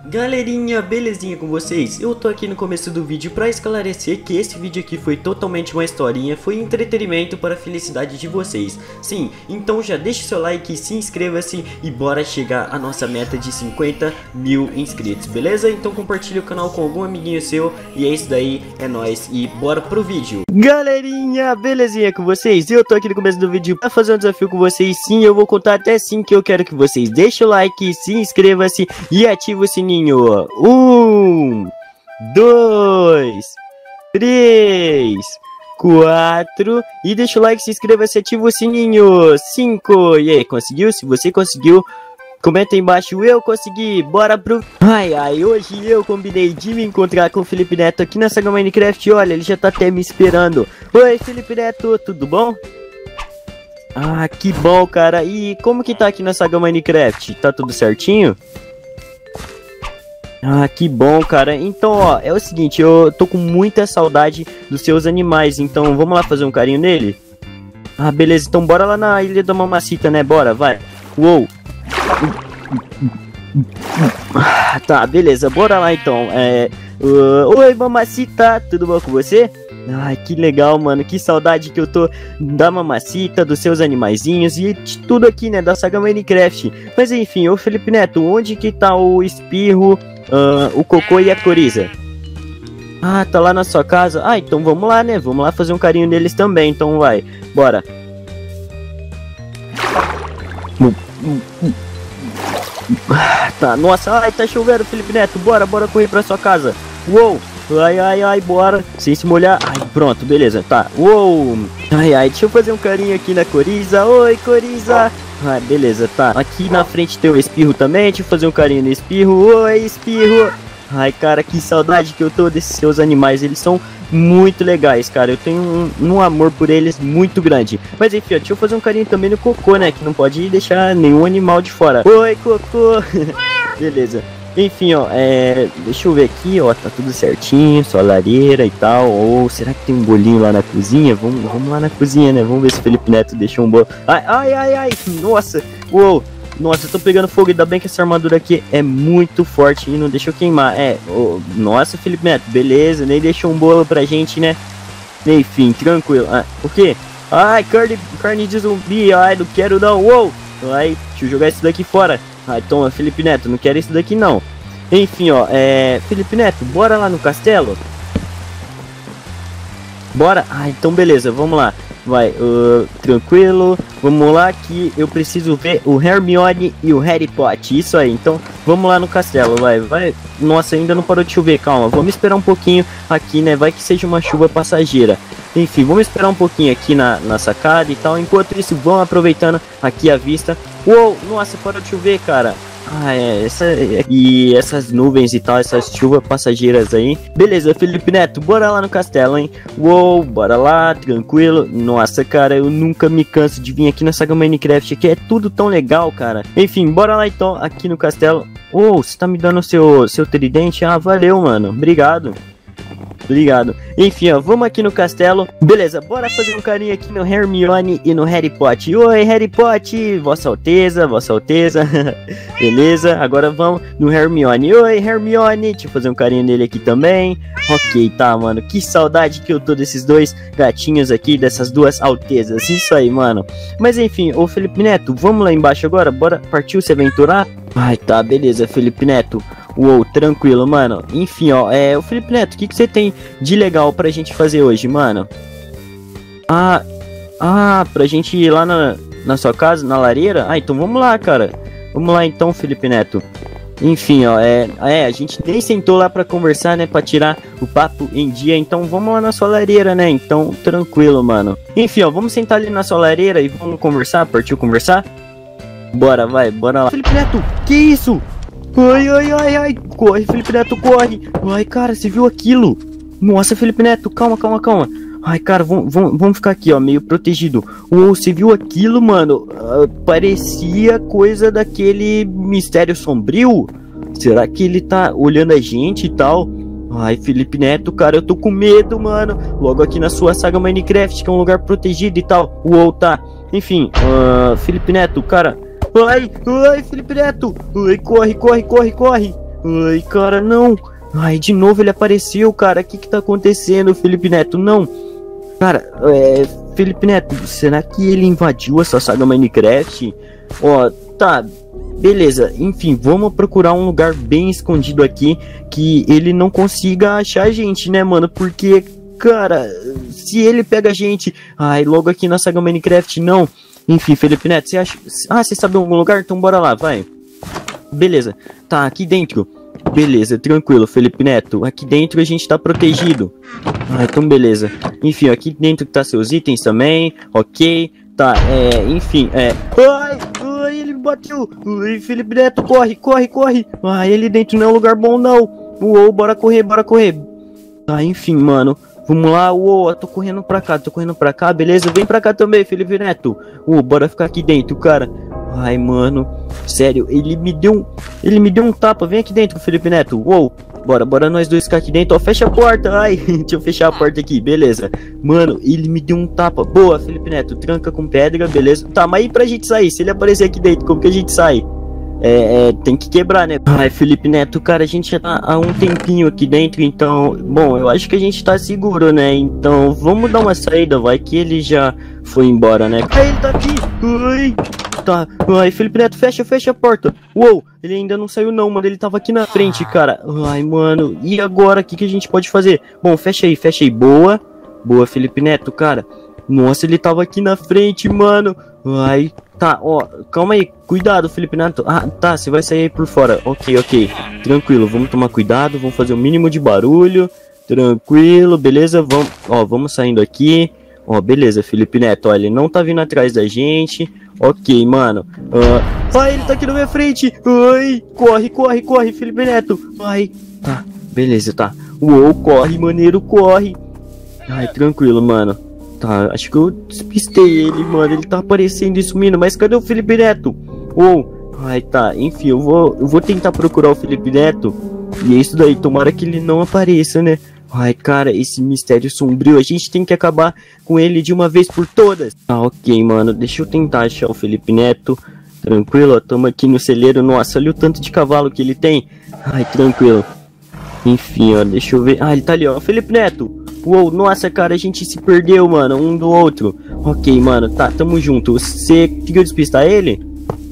Galerinha, belezinha com vocês? Eu tô aqui no começo do vídeo pra esclarecer que esse vídeo aqui foi totalmente uma historinha, foi entretenimento para a felicidade de vocês. Sim, então já deixa o seu like, se inscreva-se e bora chegar à nossa meta de 50 mil inscritos, beleza? Então compartilha o canal com algum amiguinho seu e é isso daí, é nóis e bora pro vídeo. Galerinha, belezinha com vocês? Eu tô aqui no começo do vídeo pra fazer um desafio com vocês. Sim, eu vou contar até 5 que eu quero que vocês deixem o like, se inscreva-se e ative o sininho. 1, 2, 3, 4 e deixa o like, se inscreva, se ativa o sininho. 5, e aí, conseguiu? Se você conseguiu, comenta aí embaixo, eu consegui, bora pro... Hoje eu combinei de me encontrar com o Felipe Neto aqui na Saga Minecraft. Olha, ele já tá até me esperando. Oi, Felipe Neto, tudo bom? Ah, que bom, cara. E como que tá aqui na Saga Minecraft? Tá tudo certinho? Ah, que bom, cara. Então, ó, é o seguinte, eu tô com muita saudade dos seus animais, então vamos lá fazer um carinho nele? Ah, beleza, então bora lá na Ilha da Mamacita, né? Bora, vai. Uou. Tá, beleza, bora lá então. Oi, Mamacita, tudo bom com você? Ai, que legal, mano, que saudade que eu tô da Mamacita, dos seus animaizinhos e de tudo aqui, né, da Saga Minecraft. Mas enfim, ô Felipe Neto, onde que tá o Espirro, o Cocô e a Coriza? Ah, tá lá na sua casa? Ah, então vamos lá, né, vamos lá fazer um carinho neles também, então vai, bora. Tá, nossa, ai, tá chovendo, Felipe Neto, bora correr pra sua casa. Uou, ai, bora, sem se molhar. Ai, pronto, beleza, tá, uou. Ai, deixa eu fazer um carinho aqui na Coriza. Oi, Coriza. Ah, beleza, tá, aqui na frente tem o Espirro também, deixa eu fazer um carinho no Espirro. Oi, Espirro. Ai, cara, que saudade que eu tô desses seus animais, eles são muito legais, cara, eu tenho um amor por eles muito grande. Mas enfim, ó, deixa eu fazer um carinho também no Cocô, né, que não pode deixar nenhum animal de fora. Oi, Cocô. Beleza. Enfim, ó, deixa eu ver aqui, ó, tá tudo certinho, só lareira e tal. Ou será que tem um bolinho lá na cozinha? Vamos lá na cozinha, né, vamos ver se o Felipe Neto deixou um bolo. Ai, nossa, uou. Nossa, eu tô pegando fogo, ainda bem que essa armadura aqui é muito forte e não deixa eu queimar. Nossa, Felipe Neto, beleza, nem deixou um bolo pra gente, né? Enfim, tranquilo. O quê? Ai, carne de zumbi, ai, não quero não, uou! Ai, deixa eu jogar isso daqui fora. Ai, toma, Felipe Neto, não quero isso daqui não. Enfim, ó, Felipe Neto, bora lá no castelo? Bora? Ah, então beleza, vamos lá. Vai, tranquilo, vamos lá que eu preciso ver o Hermione e o Harry Potter, isso aí, então vamos lá no castelo, vai, nossa, ainda não parou de chover, calma, vamos esperar um pouquinho aqui, né, vai que seja uma chuva passageira, enfim, vamos esperar um pouquinho aqui na sacada e tal, enquanto isso, vão aproveitando aqui a vista. Uou, nossa, parou de chover, cara. E essas nuvens e tal, essas chuvas passageiras aí. Beleza, Felipe Neto, bora lá no castelo, hein? Uou, bora lá, tranquilo. Nossa, cara, eu nunca me canso de vir aqui na Saga Minecraft, que é tudo tão legal, cara. Enfim, bora lá então, aqui no castelo. Uou, você tá me dando o seu tridente? Ah, valeu, mano, obrigado. Enfim, ó, vamos aqui no castelo. Beleza, bora fazer um carinho aqui no Hermione e no Harry Potter. Oi, Harry Potter, Vossa Alteza. Beleza, agora vamos no Hermione. Oi, Hermione, deixa eu fazer um carinho nele aqui também. Ok, tá, mano, que saudade que eu tô desses dois gatinhos aqui, dessas duas Altezas. Isso aí, mano. Mas enfim, ô Felipe Neto, vamos lá embaixo agora, bora partir se aventurar? Ai, tá, beleza, Felipe Neto. Uou, tranquilo, mano. Enfim, ó, o Felipe Neto, o que você tem de legal pra gente fazer hoje, mano? Pra gente ir lá na sua casa, na lareira? Ah, então vamos lá, cara. Vamos lá então, Felipe Neto. Enfim, ó, a gente nem sentou lá pra conversar, né, pra tirar o papo em dia, então vamos lá na sua lareira, né, então tranquilo, mano. Enfim, ó, vamos sentar ali na sua lareira e vamos conversar, partiu conversar? Bora, vai, bora lá. Felipe Neto, que isso? Ai, corre, Felipe Neto, corre. Ai, cara, você viu aquilo? Nossa, Felipe Neto, calma. Ai, cara, vamos ficar aqui, ó, meio protegido. Uou, você viu aquilo, mano? Parecia coisa daquele mistério sombrio. Será que ele tá olhando a gente e tal? Ai, Felipe Neto, cara, eu tô com medo, mano. Logo aqui na sua Saga Minecraft, que é um lugar protegido e tal. Uou, tá. Enfim, Felipe Neto, cara... Ai, Felipe Neto! Ai, corre! Ai, cara, não. Ai, de novo ele apareceu, cara. O que tá acontecendo, Felipe Neto? Não. Cara, Felipe Neto, será que ele invadiu essa saga Minecraft? Ó, tá, beleza. Enfim, vamos procurar um lugar bem escondido aqui que ele não consiga achar a gente, né, mano? Porque, cara, se ele pega a gente... Ai, logo aqui na saga Minecraft, não. Enfim, Felipe Neto, você acha... Ah, você sabe algum lugar? Então bora lá, vai. Beleza, tá, aqui dentro. Beleza, tranquilo, Felipe Neto. Aqui dentro a gente tá protegido. Ah, então beleza. Enfim, aqui dentro tá seus itens também. Ok, tá, enfim, Ai, ele me bateu. Ai, Felipe Neto, corre, corre, corre. Ai, ele dentro não é um lugar bom, não. Uou, bora correr, bora correr. Tá, enfim, mano. Vamos lá, uou, eu tô correndo pra cá, beleza? Vem pra cá também, Felipe Neto. Bora ficar aqui dentro, cara. Ai, mano, sério, ele me deu um tapa. Vem aqui dentro, Felipe Neto. Uou, bora nós dois ficar aqui dentro. Ó, fecha a porta, ai, deixa eu fechar a porta aqui, beleza. Mano, ele me deu um tapa. Boa, Felipe Neto, tranca com pedra, beleza. Tá, mas e pra gente sair? Se ele aparecer aqui dentro, como que a gente sai? Tem que quebrar, né? Ai, Felipe Neto, cara, a gente já tá há um tempinho aqui dentro, então... Bom, eu acho que a gente tá seguro, né? Então, vamos dar uma saída, vai que ele já foi embora, né? Ai, ele tá aqui! Ai! Tá, ai, Felipe Neto, fecha a porta. Uou, ele ainda não saiu não, mano, ele tava aqui na frente, cara. Ai, mano, e agora, o que a gente pode fazer? Bom, fecha aí, boa. Boa, Felipe Neto, cara. Nossa, ele tava aqui na frente, mano. Ai, tá, ó, calma aí, cuidado, Felipe Neto. Ah, tá, você vai sair aí por fora. Ok, tranquilo, vamos tomar cuidado, vamos fazer o mínimo de barulho. Tranquilo, beleza, vamos saindo aqui. Ó, beleza, Felipe Neto, ó, ele não tá vindo atrás da gente. Ok, mano. Ai, ele tá aqui na minha frente. Ai, corre, Felipe Neto. Ai, tá, beleza, tá. Uou, corre, maneiro, corre. Ai, tranquilo, mano. Tá, acho que eu despistei ele, mano. Ele tá aparecendo e sumindo. Mas cadê o Felipe Neto? Uou, ai, tá, enfim, eu vou tentar procurar o Felipe Neto. E é isso daí, tomara que ele não apareça, né? Ai, cara, esse mistério sombrio, a gente tem que acabar com ele de uma vez por todas. Ah, ok, mano, deixa eu tentar achar o Felipe Neto. Tranquilo, ó, tamo aqui no celeiro. Nossa, olha o tanto de cavalo que ele tem. Ai, tranquilo. Enfim, ó, deixa eu ver. Ah, ele tá ali, ó, Felipe Neto. Uou, nossa, cara, a gente se perdeu, mano, um do outro. Ok, mano, tá, tamo junto. Você conseguiu despistar ele?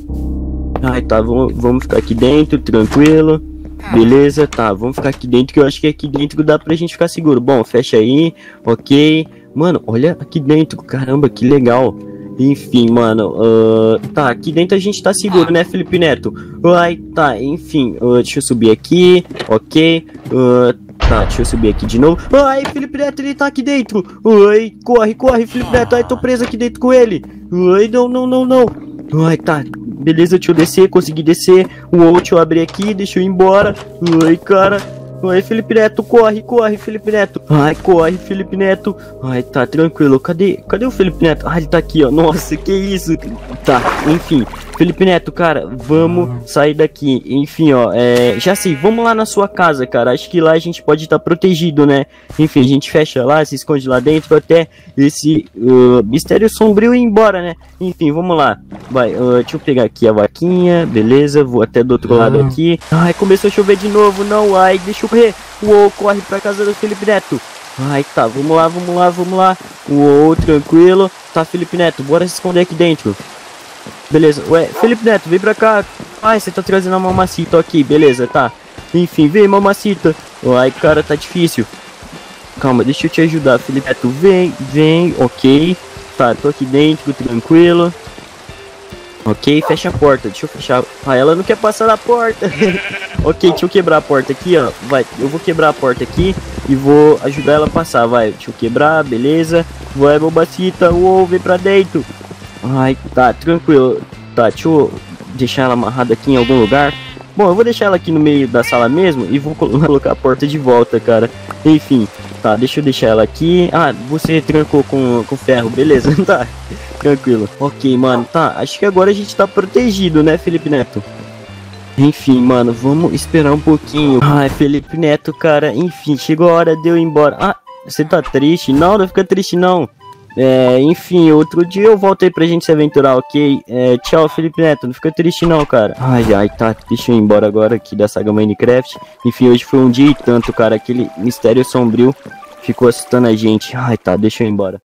Ai, tá, vamos ficar aqui dentro, tranquilo. Beleza, tá, vamos ficar aqui dentro, que eu acho que aqui dentro dá pra gente ficar seguro. Bom, fecha aí, ok. Mano, olha aqui dentro, caramba, que legal. Enfim, mano, tá, aqui dentro a gente tá seguro, né, Felipe Neto? Ai, tá, enfim, deixa eu subir aqui, ok. Tá, deixa eu subir aqui de novo. Ai, Felipe Neto, ele tá aqui dentro. Ai, corre, Felipe Neto, ai, tô preso aqui dentro com ele. Ai, não. Ai, tá, beleza, deixa eu descer, consegui descer. Deixa eu abrir aqui, deixa eu ir embora. Ai, cara. Ai, Felipe Neto, corre, Felipe Neto. Ai, corre, Felipe Neto. Ai, tá, tranquilo. Cadê o Felipe Neto? Ah, ele tá aqui, ó. Nossa, que isso? Tá, enfim. Felipe Neto, cara, vamos sair daqui. Enfim, ó, já sei, vamos lá na sua casa, cara. Acho que lá a gente pode estar protegido, né? Enfim, a gente fecha lá, se esconde lá dentro até esse mistério sombrio ir embora, né? Enfim, vamos lá. Vai, deixa eu pegar aqui a vaquinha, beleza, vou até do outro lado aqui. Ai, começou a chover de novo, não, ai, deixa eu correr. Uou, corre pra casa do Felipe Neto. Ai, tá, vamos lá. Uou, tranquilo. Tá, Felipe Neto, bora se esconder aqui dentro. Beleza, ué, Felipe Neto, vem pra cá. Ai, você tá trazendo a mamacita aqui, beleza, tá. Enfim, vem, mamacita. Ai, cara, tá difícil. Calma, deixa eu te ajudar, Felipe Neto. Vem, ok. Tá, tô aqui dentro, tranquilo. Ok, fecha a porta, deixa eu fechar. Ah, ela não quer passar na porta. Ok, deixa eu quebrar a porta aqui, ó. Vai, eu vou quebrar a porta aqui e vou ajudar ela a passar, vai. Deixa eu quebrar, beleza. Vai, mamacita, uou, vem pra dentro. Ai, tá, tranquilo. Tá, deixa eu deixar ela amarrada aqui em algum lugar. Bom, eu vou deixar ela aqui no meio da sala mesmo e vou colocar a porta de volta, cara. Enfim, tá, deixa eu deixar ela aqui. Ah, você trancou com ferro, beleza, tá, tranquilo. Ok, mano, tá, acho que agora a gente tá protegido, né, Felipe Neto? Enfim, mano, vamos esperar um pouquinho. Ai, Felipe Neto, cara, enfim, chegou a hora de eu ir embora. Ah, você tá triste? Não fica triste não. Enfim, outro dia eu volto aí pra gente se aventurar, ok? Tchau, Felipe Neto, não fica triste não, cara. Ai, tá, deixa eu ir embora agora aqui da saga Minecraft. Enfim, hoje foi um dia e tanto, cara, aquele mistério sombrio ficou assustando a gente. Ai, tá, deixa eu ir embora.